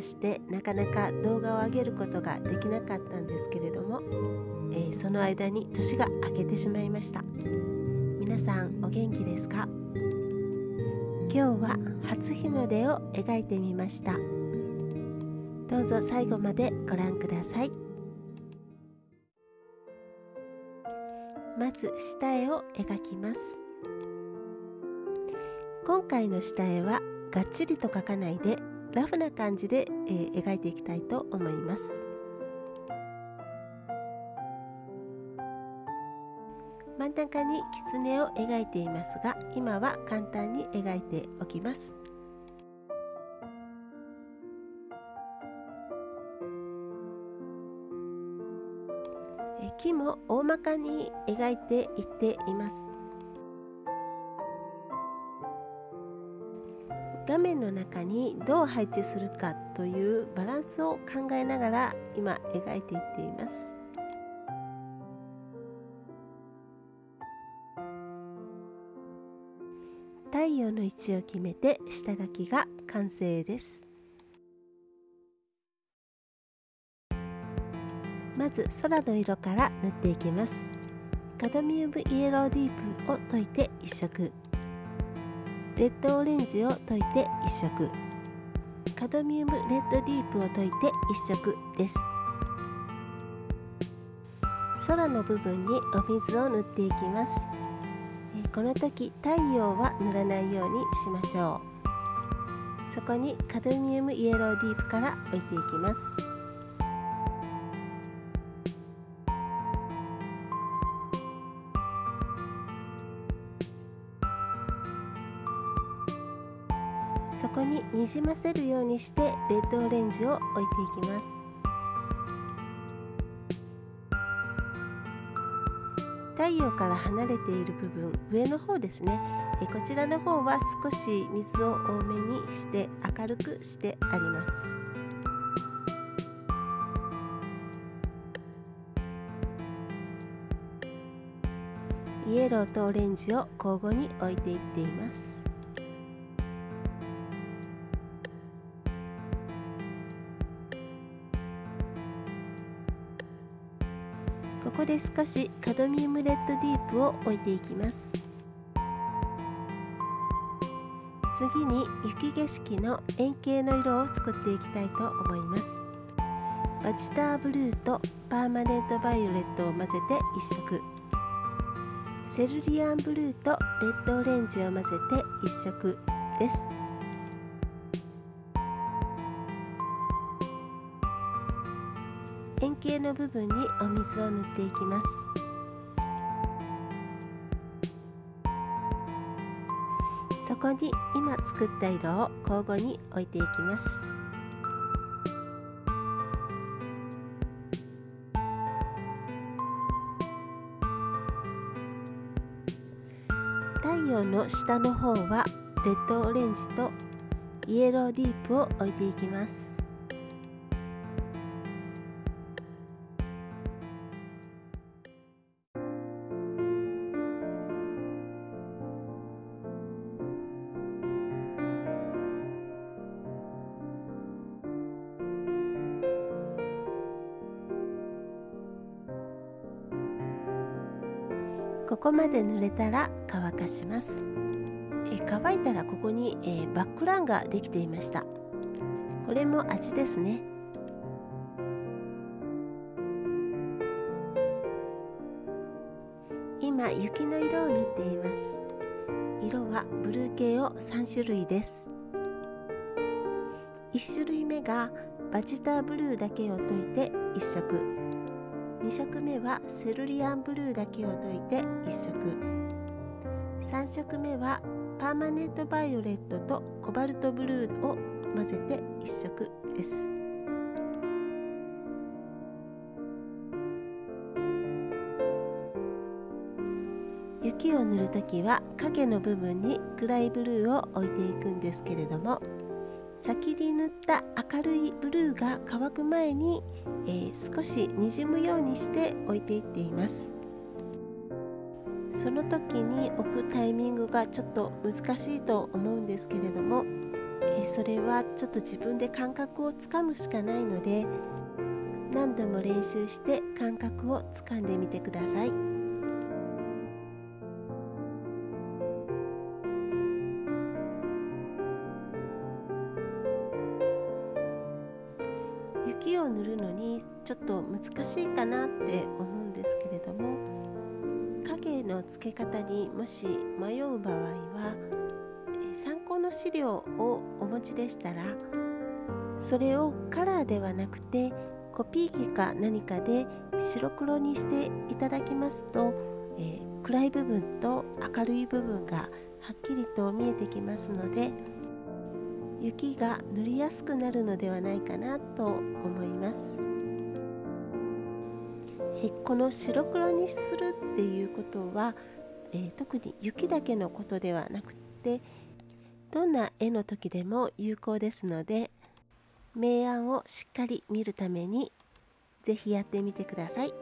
してなかなか動画を上げることができなかったんですけれども、その間に年が明けてしまいました。皆さんお元気ですか？今日は初日の出を描いてみました。どうぞ最後までご覧ください。まず下絵を描きます。今回の下絵はがっちりと描かないでラフな感じで、描いていきたいと思います。真ん中に狐を描いていますが、今は簡単に描いておきます。木も大まかに描いていっています。画面の中にどう配置するかというバランスを考えながら今描いていっています。太陽の位置を決めて下描きが完成です。まず空の色から塗っていきます。カドミウムイエローディープを溶いて1色、レッドオレンジを溶いて1色、カドミウムレッドディープを溶いて1色です。空の部分にお水を塗っていきます。この時太陽は塗らないようにしましょう。そこにカドミウムイエローディープから置いていきます。そこににじませるようにしてレッドオレンジを置いていきます。太陽から離れている部分、上の方ですね、こちらの方は少し水を多めにして明るくしてあります。イエローとオレンジを交互に置いていっています。ここで少しカドミウムレッドディープを置いていきます。次に雪景色の円形の色を作っていきたいと思います。バチターブルーとパーマネントバイオレットを混ぜて1色、セルリアンブルーとレッドオレンジを混ぜて1色です。円形の部分にお水を塗っていきます。そこに今作った色を交互に置いていきます。太陽の下の方はレッドオレンジとイエローディープを置いていきます。ここまで塗れたら乾かします。乾いたらここに、バックランができていました。これも味ですね。今雪の色を塗っています。色はブルー系を3種類です。1種類目がバチターブルーだけを溶いて1色、2色目はセルリアンブルーだけを溶いて1色、3色目はパーマネントバイオレットとコバルトブルーを混ぜて1色です。雪を塗るときは影の部分に暗いブルーを置いていくんですけれども、先に塗った明るいブルーが乾く前に、少しにじむようにして置いていっています。その時に置くタイミングがちょっと難しいと思うんですけれども、 それはちょっと自分で感覚をつかむしかないので、何度も練習して感覚をつかんでみてください。雪を塗るのにちょっと難しいかなって思うんですけれども、影のつけ方にもし迷う場合は、参考の資料をお持ちでしたら、それをカラーではなくてコピー機か何かで白黒にしていただきますと、暗い部分と明るい部分がはっきりと見えてきますので、雪が塗りやすくなるのではないかなと思います。この白黒にするっていうことは、特に雪だけのことではなくて、どんな絵の時でも有効ですので、明暗をしっかり見るためにぜひやってみてください。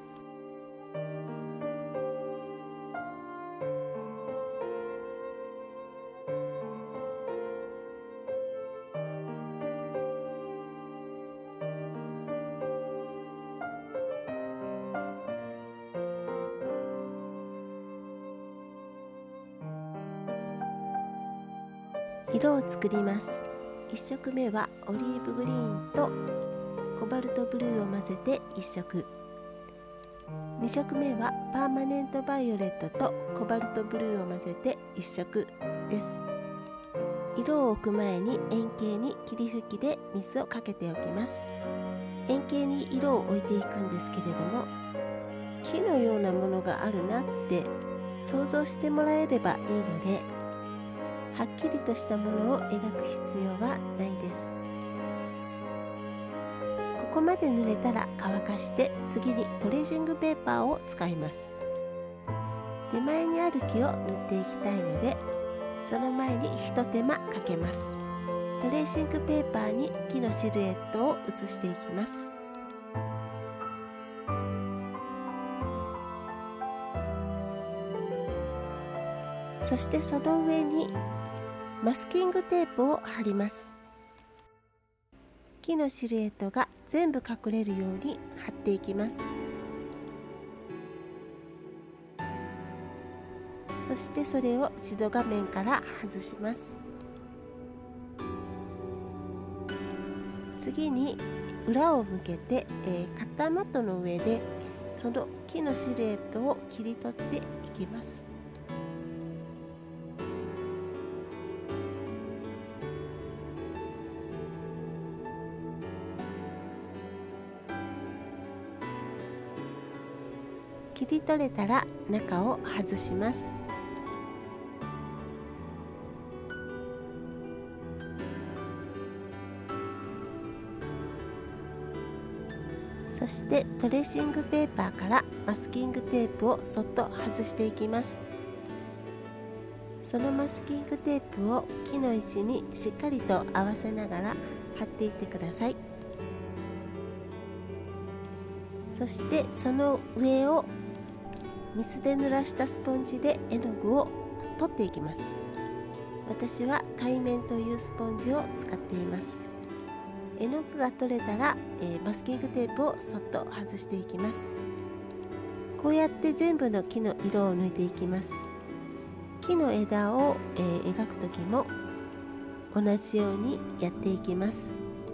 色を作ります。1色目はオリーブグリーンとコバルトブルーを混ぜて1色、2色目はパーマネントバイオレットとコバルトブルーを混ぜて1色です。色を置く前に円形に霧吹きで水をかけておきます。円形に色を置いていくんですけれども、木のようなものがあるなって想像してもらえればいいので、はっきりとしたものを描く必要はないです。ここまで塗れたら乾かして、次にトレーシングペーパーを使います。手前にある木を塗っていきたいので、その前に一手間かけます。トレーシングペーパーに木のシルエットを写していきます。そしてその上にマスキングテープを貼ります。木のシルエットが全部隠れるように貼っていきます。そしてそれを一度画面から外します。次に裏を向けて、カッターマットの上でその木のシルエットを切り取っていきます。切り取れたら中を外します。そしてトレーシングペーパーからマスキングテープをそっと外していきます。そのマスキングテープを木の位置にしっかりと合わせながら貼っていってください。そしてその上を水で濡らしたスポンジで絵の具を取っていきます。私は海綿というスポンジを使っています。絵の具が取れたら、マスキングテープをそっと外していきます。こうやって全部の木の色を抜いていきます。木の枝を、描く時も同じようにやっていきます。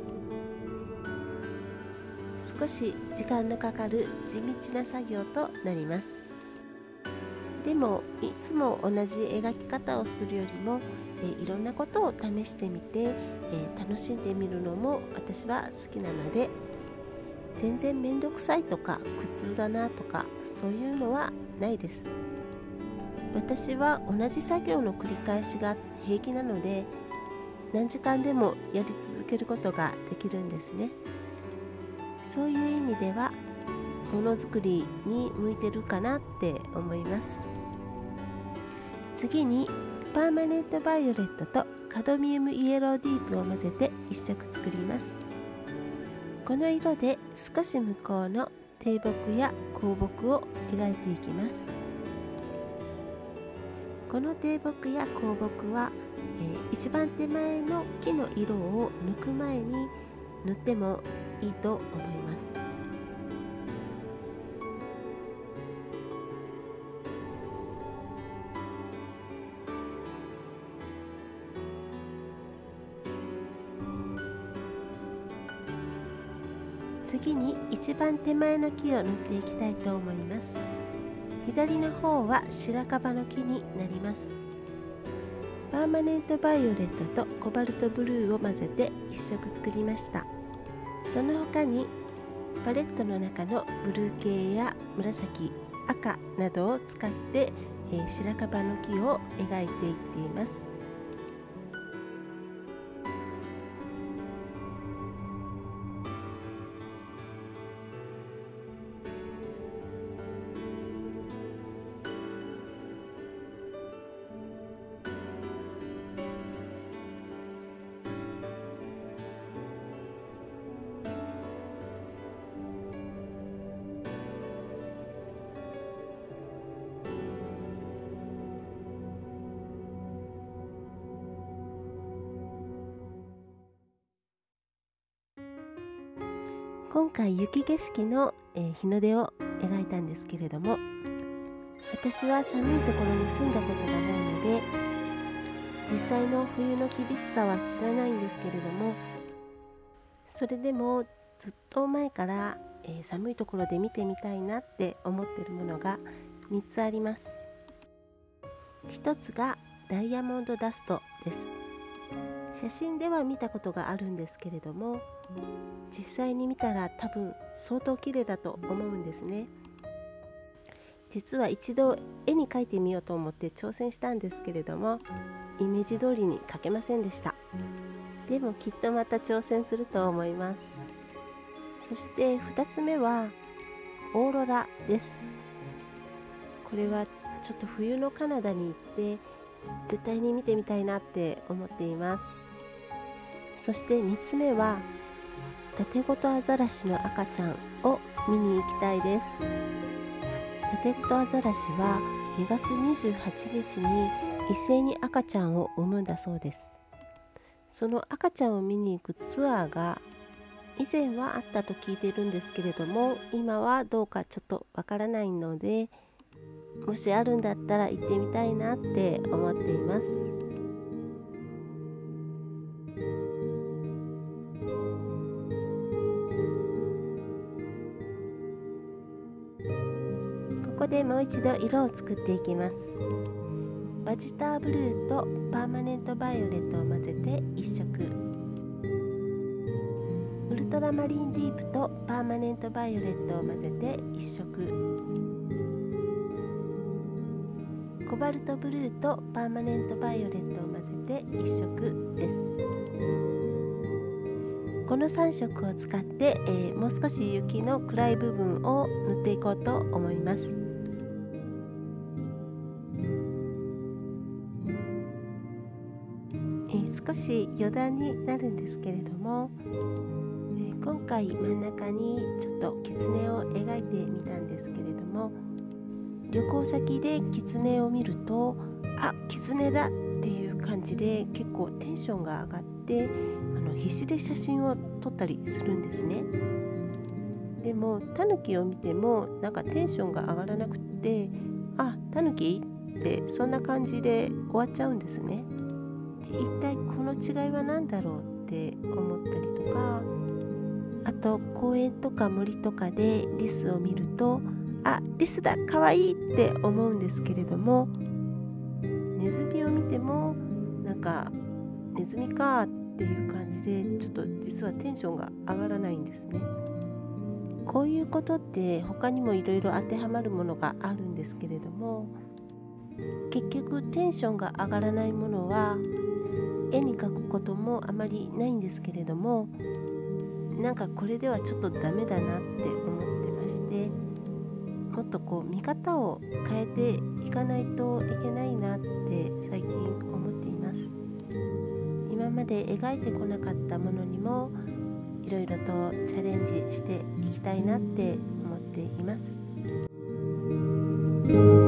少し時間のかかる地道な作業となります。でもいつも同じ描き方をするよりも、いろんなことを試してみて、楽しんでみるのも私は好きなので、全然めんどくさいとか苦痛だなとかそういうのはないです。私は同じ作業の繰り返しが平気なので、何時間でもやり続けることができるんですね。そういう意味ではものづくりに向いてるかなって思います。次にパーマネントバイオレットとカドミウムイエローディープを混ぜて一色作ります。この色で少し向こうの低木や高木を描いていきます。 この低木や高木は、一番手前の木の色を抜く前に塗ってもいいと思います。次に一番手前の木を塗っていきたいと思います。左の方は白樺の木になります。パーマネントバイオレットとコバルトブルーを混ぜて一色作りました。その他にパレットの中のブルー系や紫、赤などを使って、白樺の木を描いていっています。今回雪景色の、日の出を描いたんですけれども、私は寒いところに住んだことがないので実際の冬の厳しさは知らないんですけれども、それでもずっと前から、寒いところで見てみたいなって思っているものが3つあります。1つがダイヤモンドダストです。写真では見たことがあるんですけれども、実際に見たら多分相当綺麗だと思うんですね。実は一度絵に描いてみようと思って挑戦したんですけれども、イメージ通りに描けませんでした。でもきっとまた挑戦すると思います。そして2つ目はオーロラです。これはちょっと冬のカナダに行って絶対に見てみたいなって思っています。そして3つ目はタテゴトアザラシの赤ちゃんを見に行きたいです。タテゴトアザラシは2月28日に一斉に赤ちゃんを産むんだそうです。その赤ちゃんを見に行くツアーが以前はあったと聞いているんですけれども、今はどうかちょっとわからないので、もしあるんだったら行ってみたいなって思っています。ここでもう一度色を作っていきます。バジターブルーとパーマネントバイオレットを混ぜて一色、ウルトラマリンディープとパーマネントバイオレットを混ぜて一色、コバルトブルーとパーマネントバイオレットを混ぜて一色です。この3色を使って、もう少し雪の暗い部分を塗っていこうと思います。少し余談になるんですけれども、今回真ん中にちょっと狐を描いてみたんですけれども、旅行先で狐を見ると狐だっていう感じで結構テンションが上がって必死で写真を撮ったりするんですね。でもタヌキを見てもなんかテンションが上がらなくってタヌキってそんな感じで終わっちゃうんですね。で一体この違いは何だろうって思ったりとか、あと公園とか森とかでリスを見るとリスだかわいいって思うんですけれども、ネズミを見てもなんかネズミかっていう感じでちょっと実はテンションが上がらないんですね。こういうことって他にもいろいろ当てはまるものがあるんですけれども、結局テンションが上がらないものは絵に描くこともあまりないんですけれども、なんかこれではちょっとダメだなって思ってまして、もっと見方を変えていかないといけないなって最近思っています。今まで描いてこなかったものにもいろいろとチャレンジしていきたいなって思っています。